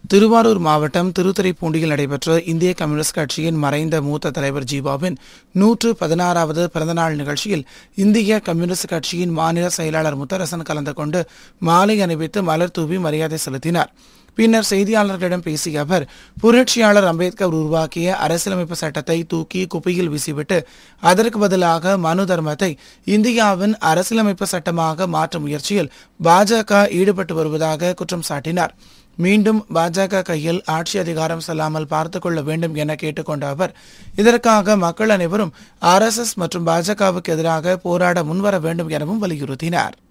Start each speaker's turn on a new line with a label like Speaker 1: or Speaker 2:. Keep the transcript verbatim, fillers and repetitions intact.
Speaker 1: திருவாரூர் மாவட்டம் திருத்துறைப்பூண்டியில் நடைபெற்ற இந்திய கம்யூனிஸ்ட் கட்சியின் மறைந்த மூத்த தலைவர் ஜீவாவின் நூற்று பதினாறாவது பிறந்தநாள் நிகழ்ச்சியில் இந்திய கம்யூனிஸ்ட் கட்சியின் மாநில செயலாளர் முத்தரசன் கலந்து கொண்டு மாலை அணிவித்து மலர் தூவி மரியாதை செலுத்தினார். பின்னர் செய்தியாளர்களிடம் பேசிய அவர், புரட்சியாளர் அம்பேத்கர் உருவாக்கிய அரசியலமைப்பு சட்டத்தை தூக்கி குப்பையில் வீசிவிட்டு அதற்கு பதிலாக மனு தர்மத்தை இந்தியாவின் அரசியலமைப்பு சட்டமாக மாற்றும் முயற்சியில் பாஜக ஈடுபட்டு வருவதாக குற்றம் சாட்டினார். மீண்டும் பாஜக கையில் ஆட்சி அதிகாரம் செல்லாமல் பார்த்துக் கொள்ள வேண்டும் என கேட்டுக்கொண்ட அவர், இதற்காக மக்கள் அனைவரும் ஆர் எஸ் எஸ் மற்றும் பாஜகவுக்கு எதிராக போராட முன்வர வேண்டும் எனவும் வலியுறுத்தினார்.